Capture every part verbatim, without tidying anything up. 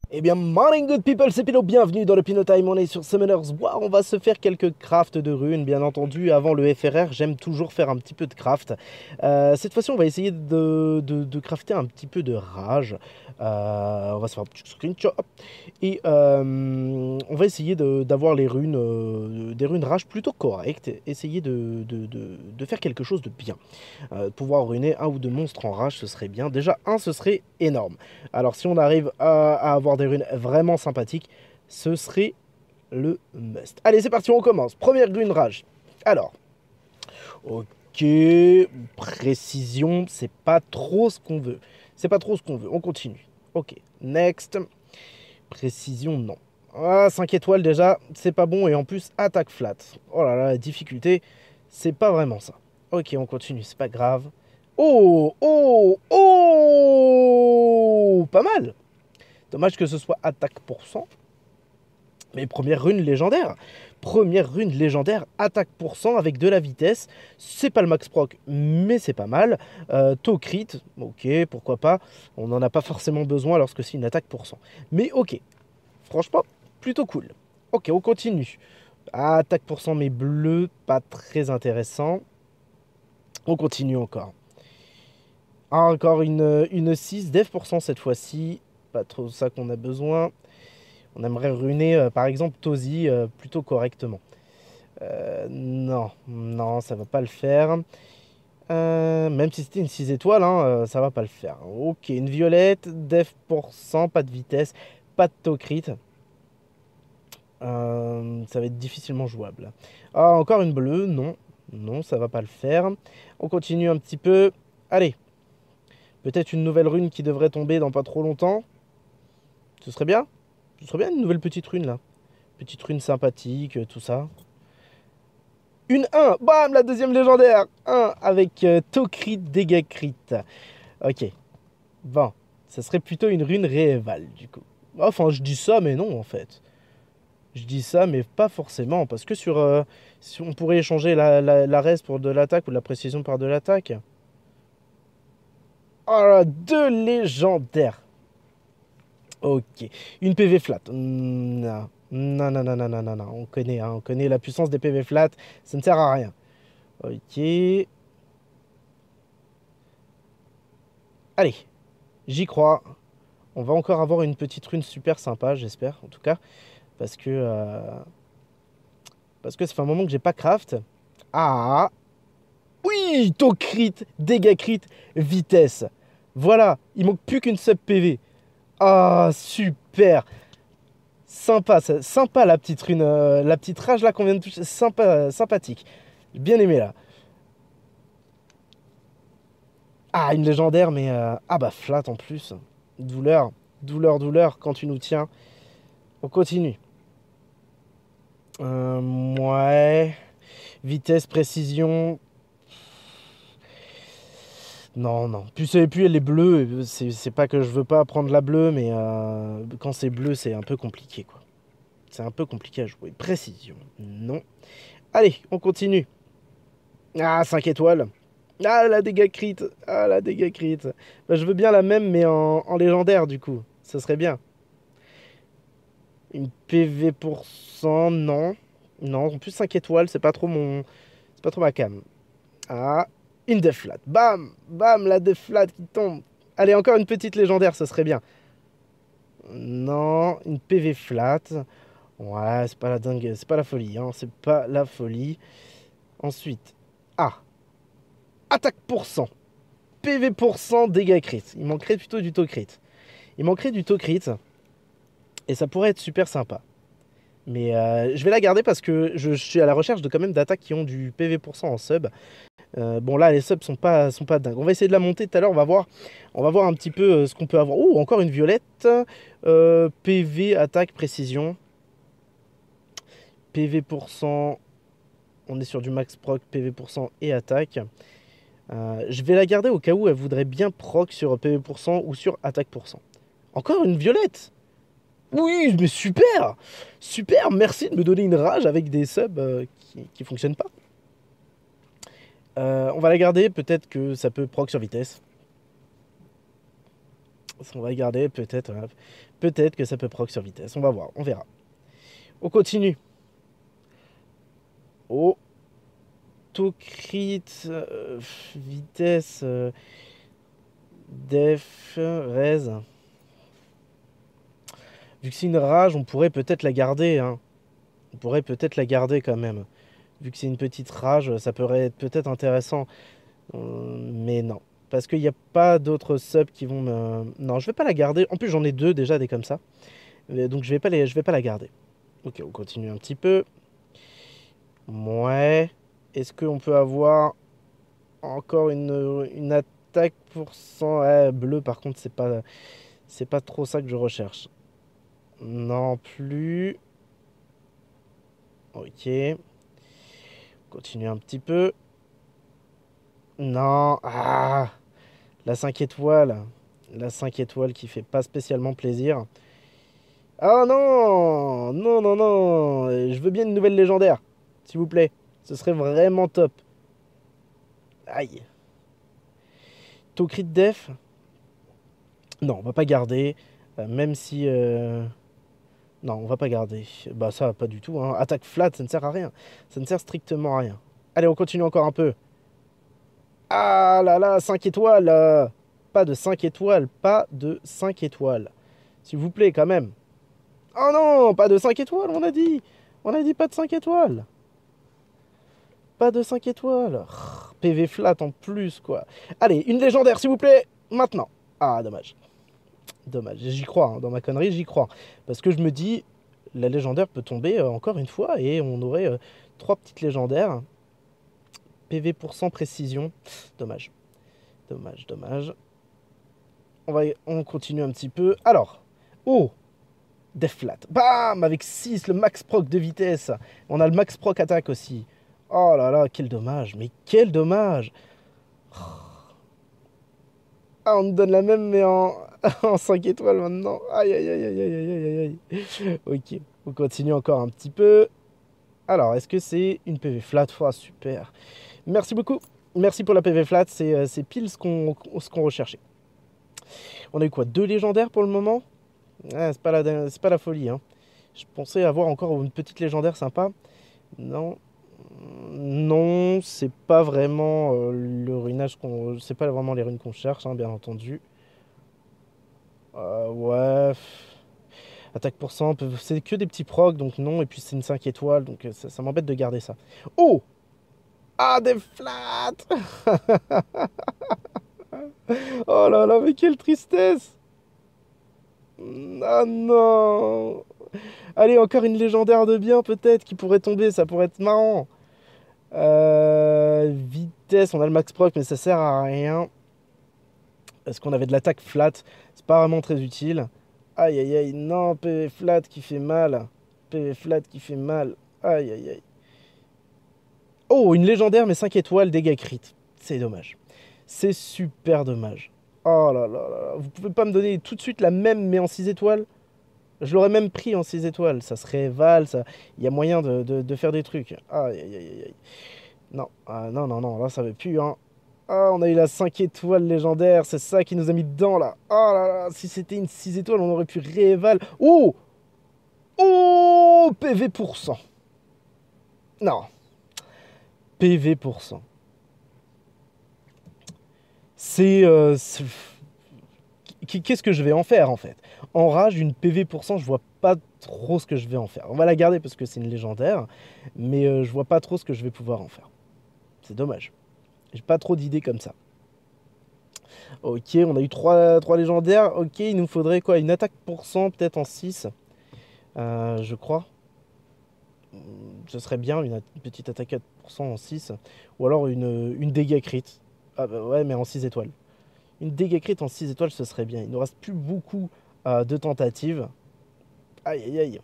Eh bien, morning good people, c'est Pino, bienvenue dans le Pino Time, on est sur Summoners War, on va se faire quelques crafts de runes, bien entendu, avant le F R R, j'aime toujours faire un petit peu de craft. Euh, cette fois-ci, on va essayer de, de, de crafter un petit peu de rage, euh, on va se faire un petit screenshot, et euh, on va essayer de- d'avoir les runes, euh, des runes rage plutôt correctes, essayer de, de, de, de faire quelque chose de bien. Euh, pouvoir ruiner un ou deux monstres en rage, ce serait bien, déjà un, ce serait énorme. Alors si on arrive à, à avoir des runes vraiment sympathiques, ce serait le must. Allez, c'est parti, on commence. Première rune rage. Alors, ok, précision, c'est pas trop ce qu'on veut. C'est pas trop ce qu'on veut, on continue. Ok, next. Précision, non. Ah, cinq étoiles déjà, c'est pas bon. Et en plus, attaque flat. Oh là là, la difficulté, c'est pas vraiment ça. Ok, on continue, c'est pas grave. Oh, oh, oh, pas mal. Dommage que ce soit attaque pour cent. Mais première rune légendaire. Première rune légendaire, attaque pour cent avec de la vitesse. C'est pas le max proc, mais c'est pas mal. Euh, taux crit, ok, pourquoi pas. On n'en a pas forcément besoin lorsque c'est une attaque pour cent. Mais ok, franchement, plutôt cool. Ok, on continue. Ah, attaque pour cent, mais bleu, pas très intéressant. On continue encore. Ah, encore une, une six, dev pour cent cette fois-ci. Pas trop ça qu'on a besoin. On aimerait ruiner, euh, par exemple, Tozy euh, plutôt correctement. Euh, non, non, ça va pas le faire. Euh, même si c'était une six étoiles, hein, euh, ça va pas le faire. Ok, une violette, def pour cent, pas de vitesse, pas de taux crit. Euh, ça va être difficilement jouable. Ah, encore une bleue, non. Non, ça va pas le faire. On continue un petit peu. Allez, peut-être une nouvelle rune qui devrait tomber dans pas trop longtemps. Ce serait bien. Ce serait bien une nouvelle petite rune là. Petite rune sympathique, euh, tout ça. Une un, bam, la deuxième légendaire. Un avec euh, taux crit, dégâts crit. Ok, bon, ça serait plutôt une rune rééval du coup. Enfin, je dis ça, mais non en fait. Je dis ça, mais pas forcément, parce que sur, euh, si on pourrait échanger la, la, la res pour de l'attaque ou de la précision par de l'attaque. Oh là, deux légendaires. Ok, une P V flat. Non, non, non, non, non, non, non, non. On connaît, hein, on connaît la puissance des P V flat, ça ne sert à rien. Ok, allez, j'y crois. On va encore avoir une petite rune super sympa, j'espère, en tout cas. Parce que, euh, parce que ça fait un moment que j'ai pas craft. Ah, oui, taux crit, dégâts crit, vitesse. Voilà, il manque plus qu'une sub P V. Ah, super. Sympa, ça- sympa la petite rune, euh, la petite rage là qu'on vient de toucher. Sympa, euh, sympathique. J'ai bien aimé là. Ah, une légendaire, mais... euh, ah bah flat en plus. Douleur, douleur, douleur quand tu nous tiens. On continue. Euh, ouais. Vitesse, précision. Non, non. Puis, c'est- puis elle est bleue. C'est c'est pas que je veux pas prendre la bleue, mais euh, quand c'est bleu, c'est un peu compliqué, quoi. C'est un peu compliqué à jouer. Précision. Non. Allez, on continue. Ah, cinq étoiles. Ah, la dégâts crit. Ah, la dégâts crit. Bah, je veux bien la même, mais en, en légendaire, du coup. Ce serait bien. Une P V pour cent, non. Non, en plus cinq étoiles, c'est pas trop mon... C'est pas trop ma cam. Ah, une def flat. Bam, bam, la def flat qui tombe. Allez, encore une petite légendaire, ce serait bien. Non, une P V flat. Ouais, c'est pas la dingue, c'est pas la folie, hein, c'est pas la folie. Ensuite, ah, attaque pour cent. P V pour cent, dégâts crit. Il manquerait plutôt du taux crit. Il manquerait du taux crit. Et ça pourrait être super sympa. Mais euh, je vais la garder parce que je, je suis à la recherche de quand même d'attaques qui ont du P V pour cent en sub. Euh, bon là les subs sont pas, sont pas dingues. On va essayer de la monter tout à l'heure, on va voir. On va voir un petit peu euh, ce qu'on peut avoir. Oh, encore une violette. Euh, P V, attaque, précision. P V pour cent. On est sur du max proc, P V pour cent et attaque. Euh, je vais la garder au cas où elle voudrait bien proc sur P V pour cent ou sur attaque pour cent. Encore une violette. Oui, mais super. Super, merci de me donner une rage avec des subs euh, qui, qui fonctionnent pas. Euh, on va la garder, peut-être que ça peut proc sur vitesse. On va garder, peut-être. Voilà. peut-être que ça peut proc sur vitesse. On va voir, on verra. On continue. Autocrit, euh, vitesse, euh, def, res. Vu que c'est une rage, on pourrait peut-être la garder. Hein. On pourrait peut-être la garder quand même. Vu que c'est une petite rage, ça pourrait être peut-être intéressant. Euh, mais non. Parce qu'il n'y a pas d'autres subs qui vont me... Non, je vais pas la garder. En plus, j'en ai deux déjà, des comme ça. Donc, je vais pas les... je vais pas la garder. Ok, on continue un petit peu. Ouais. Est-ce qu'on peut avoir encore une, une attaque pour cent? Ouais, bleu, par contre, c'est pas... c'est pas trop ça que je recherche. Non plus. Ok. Continue un petit peu. Non. Ah, la cinq étoiles. La cinq étoiles qui fait pas spécialement plaisir. Ah non. Non, non, non. Je veux bien une nouvelle légendaire. S'il vous plaît. Ce serait vraiment top. Aïe. Tocrit def. Non, on va pas garder. Euh, même si... Euh... Non, on va pas garder. Bah ça, pas du tout. Hein. Attaque flat, ça ne sert à rien. Ça ne sert strictement à rien. Allez, on continue encore un peu. Ah là là, cinq étoiles. euh. Pas de cinq étoiles. Pas de cinq étoiles. S'il vous plaît, quand même. Oh non, pas de cinq étoiles, on a dit. On a dit pas de cinq étoiles. Pas de cinq étoiles. P V flat en plus, quoi. Allez, une légendaire, s'il vous plaît. Maintenant. Ah, dommage. Dommage. J'y crois. Hein. Dans ma connerie, j'y crois. Parce que je me dis, la légendaire peut tomber euh, encore une fois. Et on aurait euh, trois petites légendaires. P V pour cent précision. Dommage. Dommage, dommage. On, va, on continue un petit peu. Alors. Oh, Def flat. Bam, avec six, le max proc de vitesse. On a le max proc attaque aussi. Oh là là, quel dommage. Mais quel dommage. Ah, on nous donne la même, mais en, en cinq étoiles maintenant. Aïe, aïe, aïe, aïe, aïe, aïe, aïe, aïe. Ok, on continue encore un petit peu. Alors, est-ce que c'est une P V flat? Oh, super. Merci beaucoup. Merci pour la P V flat. C'est euh, pile ce qu'on ce qu'on recherchait. On a eu quoi? Deux légendaires pour le moment? Ah, c'est pas, la, c'est pas la folie. Hein. Je pensais avoir encore une petite légendaire sympa. Non. Non, c'est pas vraiment euh, le ruinage qu'on... C'est pas vraiment les runes qu'on cherche, hein, bien entendu. Euh, ouais... Attaque pour cent, c'est que des petits procs, donc non. Et puis c'est une cinq étoiles, donc ça, ça m'embête de garder ça. Oh! Ah, des flats! Oh là là, mais quelle tristesse! Ah non! Allez, encore une légendaire de bien, peut-être, qui pourrait tomber, ça pourrait être marrant. Euh, vitesse, on a le max proc, mais ça sert à rien. Parce qu'on avait de l'attaque flat, c'est pas vraiment très utile. Aïe aïe aïe, non, P V flat qui fait mal. P V flat qui fait mal. Aïe aïe aïe. Oh, une légendaire, mais cinq étoiles, dégâts crit. C'est dommage. C'est super dommage. Oh là là là là. Vous pouvez pas me donner tout de suite la même, mais en six étoiles? Je l'aurais même pris en six étoiles. Ça serait Val, ça... il y a moyen de, de, de faire des trucs. Aïe aïe aïe aïe. Non, ah, non, non, non, là ça veut plus, hein. Ah, on a eu la cinq étoiles légendaire, c'est ça qui nous a mis dedans, là. Oh là là, si c'était une six étoiles, on aurait pu rééval. Oh! Oh! P V pour cent. Non. P V pour cent. C'est... Euh, Qu'est-ce que je vais en faire, en fait? En rage, une P V pour cent, je vois pas trop ce que je vais en faire. On va la garder parce que c'est une légendaire, mais euh, je vois pas trop ce que je vais pouvoir en faire. C'est dommage. J'ai pas trop d'idées comme ça. Ok, on a eu trois légendaires. Ok, il nous faudrait quoi? Une attaque pour cent, peut-être en six. Euh, je crois. Ce serait bien, une, une petite attaque pour cent en six. Ou alors une, une dégâts crit. Ah bah ouais, mais en six étoiles. Une dégâts crit en six étoiles, ce serait bien. Il ne nous reste plus beaucoup euh, de tentatives. Aïe, aïe, aïe.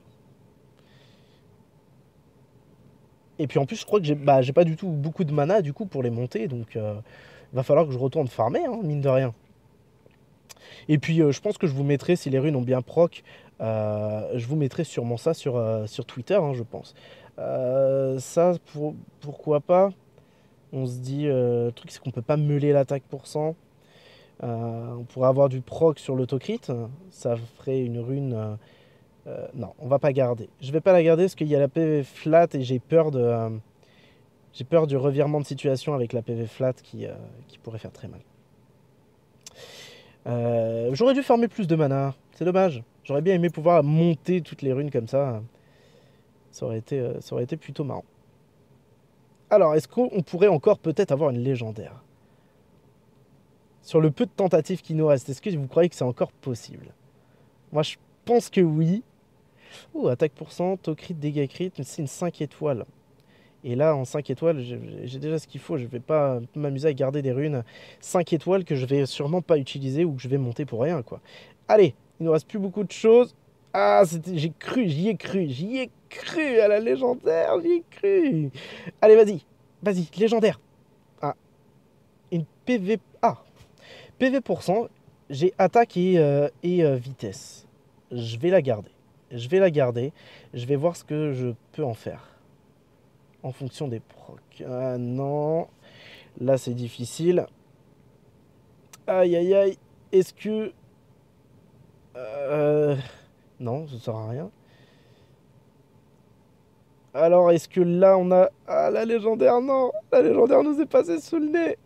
Et puis en plus, je crois que j'ai bah, j'ai pas du tout beaucoup de mana, du coup, pour les monter. Donc, euh, il va falloir que je retourne farmer, hein, mine de rien. Et puis, euh, je pense que je vous mettrai, si les runes ont bien proc, euh, je vous mettrai sûrement ça sur, euh, sur Twitter, hein, je pense. Euh, ça, pour, pourquoi pas? On se dit, euh, le truc, c'est qu'on peut pas meuler l'attaque pour cent. Euh, on pourrait avoir du proc sur l'autocrit. Ça ferait une rune... euh, euh, non, on va pas garder. Je vais pas la garder parce qu'il y a la P V flat et j'ai peur de... euh, j'ai peur du revirement de situation avec la P V flat qui, euh, qui pourrait faire très mal. Euh, J'aurais dû farmer plus de mana. C'est dommage. J'aurais bien aimé pouvoir monter toutes les runes comme ça. Ça aurait été, euh, ça aurait été plutôt marrant. Alors, est-ce qu'on pourrait encore peut-être avoir une légendaire? Sur le peu de tentatives qui nous restent, est-ce que vous croyez que c'est encore possible? Moi, je pense que oui. Oh, attaque pour cent, au crit, dégâts crit, c'est une cinq étoiles. Et là, en cinq étoiles, j'ai déjà ce qu'il faut. Je vais pas m'amuser à garder des runes cinq étoiles que je vais sûrement pas utiliser ou que je vais monter pour rien, quoi. Allez, il nous reste plus beaucoup de choses. Ah, j'ai cru, j'y ai cru, j'y ai cru à la légendaire, j'y ai cru. Allez, vas-y, vas-y, légendaire. Ah, une P V... Ah, P V pour cent, j'ai attaque et, euh, et euh, vitesse. Je vais la garder. Je vais la garder. Je vais voir ce que je peux en faire. En fonction des procs. Ah non. Là, c'est difficile. Aïe, aïe, aïe. Est-ce que... Euh... Non, ça sert à rien. Alors, est-ce que là, on a... Ah, la légendaire, non. La légendaire nous est passée sous le nez.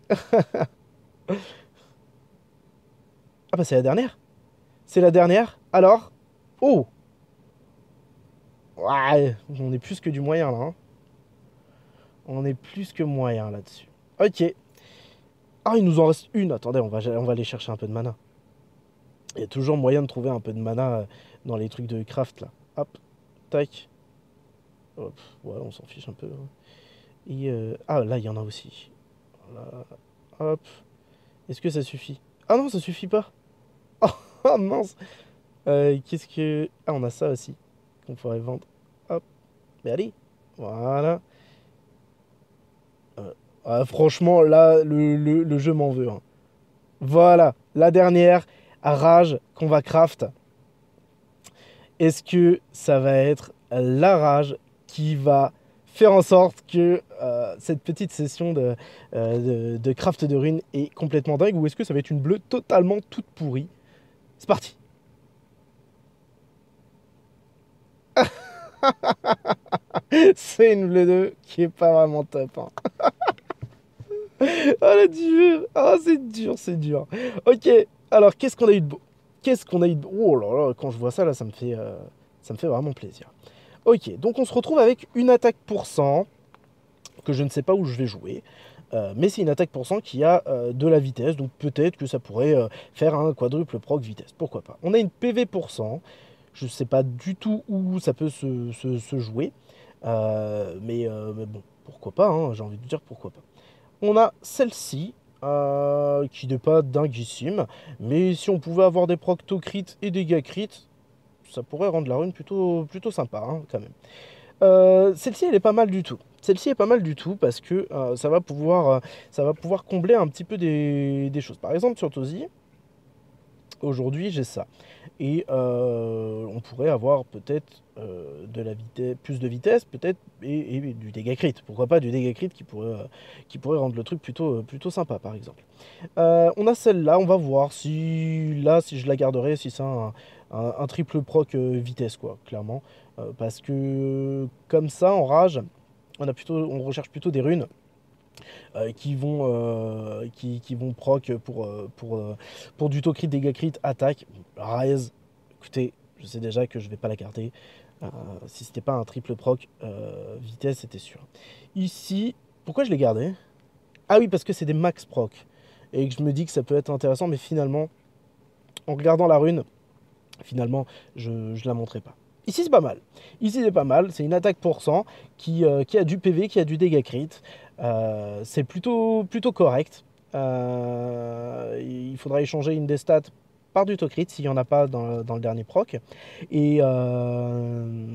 Ah bah, c'est la dernière. C'est la dernière. Alors... Oh. Ouais, on est plus que du moyen, là. Hein. On est plus que moyen, là-dessus. Ok. Ah, il nous en reste une. Attendez, on va, on va aller chercher un peu de mana. Il y a toujours moyen de trouver un peu de mana euh, dans les trucs de craft, là. Hop. Tac. Hop. Ouais, on s'en fiche un peu. Hein. Et euh, ah, là, il y en a aussi. Là. Hop. Est-ce que ça suffit? Ah non, ça suffit pas. Oh, mince. Euh, Qu'est-ce que... Ah, on a ça aussi. Qu'on pourrait vendre. Hop. Mais allez. Voilà. Euh, ah, franchement, là, le, le, le jeu m'en veut. Hein. Voilà. La dernière rage qu'on va craft. Est-ce que ça va être la rage qui va faire en sorte que euh, cette petite session de, euh, de, de craft de runes est complètement dingue, ou est-ce que ça va être une bleue totalement toute pourrie? C'est parti. C'est une bleue deux qui est pas vraiment top. Hein. Oh la dur. Oh c'est dur, c'est dur. Ok, alors qu'est-ce qu'on a eu de beau? Qu'est-ce qu'on a eu de beau? Oh là là, quand je vois ça là, ça me fait, euh, ça me fait vraiment plaisir. Ok, donc on se retrouve avec une attaque pour cent que je ne sais pas où je vais jouer. Euh, mais c'est une attaque pour cent qui a euh, de la vitesse, donc peut-être que ça pourrait euh, faire un quadruple proc vitesse, pourquoi pas. On a une P V pour cent, je ne sais pas du tout où ça peut se, se, se jouer, euh, mais, euh, mais bon, pourquoi pas, hein, j'ai envie de dire pourquoi pas. On a celle-ci, euh, qui n'est pas dinguissime, mais si on pouvait avoir des procto crit et des dégâts crit, ça pourrait rendre la rune plutôt, plutôt sympa, hein, quand même. Euh, celle-ci, elle est pas mal du tout. Celle-ci est pas mal du tout parce que euh, ça va pouvoir, euh, ça va pouvoir combler un petit peu des, des choses. Par exemple, sur Tozy, aujourd'hui, j'ai ça. Et euh, on pourrait avoir peut-être euh, de la vitesse, plus de vitesse, peut-être, et, et du dégât crit. Pourquoi pas du dégât crit qui pourrait, euh, qui pourrait rendre le truc plutôt, plutôt sympa, par exemple. Euh, on a celle-là, on va voir si là, si je la garderai, si c'est un, un- un triple proc euh, vitesse, quoi, clairement. Euh, parce que comme ça, en rage, on a plutôt, on recherche plutôt des runes euh, qui vont, euh, qui, qui vont proc pour, euh, pour, euh, pour du taux crit, dégâts crit, attaque. Raise, écoutez, je sais déjà que je vais pas la garder. Euh, si c'était pas un triple proc euh, vitesse, c'était sûr. Ici, pourquoi je l'ai gardé? Ah oui, parce que c'est des max proc. Et que je me dis que ça peut être intéressant, mais finalement, en regardant la rune, finalement, je ne la montrerai pas. Ici, c'est pas mal. Ici, c'est pas mal. C'est une attaque pour cent qui, euh, qui a du P V, qui a du dégât crit. Euh, c'est plutôt, plutôt correct. Euh, il faudra échanger une des stats par du crit s'il n'y en a pas dans, dans le dernier proc. Et, euh,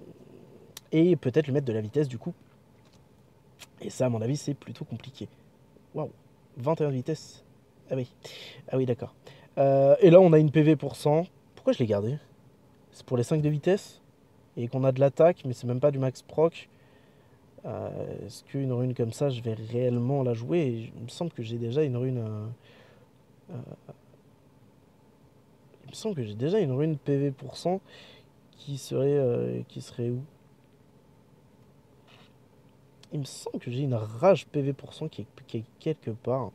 et peut-être lui mettre de la vitesse du coup. Et ça, à mon avis, c'est plutôt compliqué. Waouh, vingt et un de vitesse. Ah oui, ah oui, d'accord. Euh, et là, on a une P V pour cent. Pourquoi je l'ai gardé? C'est pour les cinq de vitesse et qu'on a de l'attaque, mais c'est même pas du max proc. Euh, Est-ce qu'une rune comme ça, je vais réellement la jouer? Il me semble que j'ai déjà une rune. Euh... Euh, il me semble que j'ai déjà une rune P V pour cent qui serait, euh, qui serait où? Il me semble que j'ai une rage P V pour cent qui est, qui est quelque part.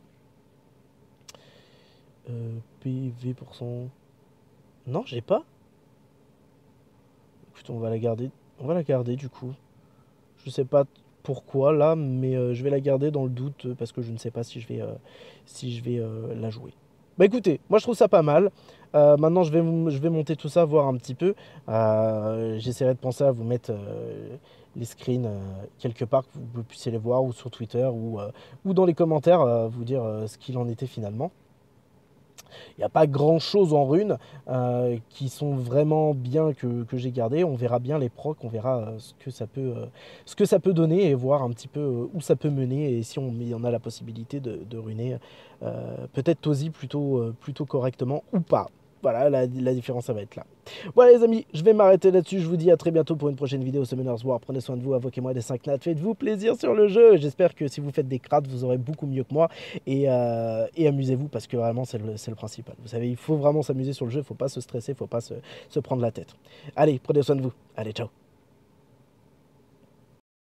Euh, P V pour cent. Non, j'ai pas. Écoute, on va la garder. On va la garder du coup. Je sais pas pourquoi là, mais euh, je vais la garder dans le doute euh, parce que je ne sais pas si je vais, euh, si je vais euh, la jouer. Bah écoutez, moi je trouve ça pas mal. Euh, maintenant je vais, je vais monter tout ça, voir un petit peu. Euh, J'essaierai de penser à vous mettre euh, les screens euh, quelque part, que vous puissiez les voir, ou sur Twitter, ou, euh, ou dans les commentaires, euh, vous dire euh, ce qu'il en était finalement. Il n'y a pas grand chose en runes euh, qui sont vraiment bien que, que j'ai gardé. On verra bien les procs, on verra euh, ce, que ça peut, euh, ce que ça peut donner et voir un petit peu euh, où ça peut mener et si on y en a la possibilité de, de runer euh, peut-être Tozy plutôt, euh, plutôt correctement ou pas. Voilà, la, la différence, ça va être là. Voilà les amis, je vais m'arrêter là-dessus. Je vous dis à très bientôt pour une prochaine vidéo Summoners War. Prenez soin de vous, invoquez-moi des cinq nats. Faites-vous plaisir sur le jeu. J'espère que si vous faites des crades, vous aurez beaucoup mieux que moi. Et, euh, et amusez-vous parce que vraiment, c'est le, c'est le principal. Vous savez, il faut vraiment s'amuser sur le jeu. Il ne faut pas se stresser, il ne faut pas se, se prendre la tête. Allez, prenez soin de vous. Allez, ciao.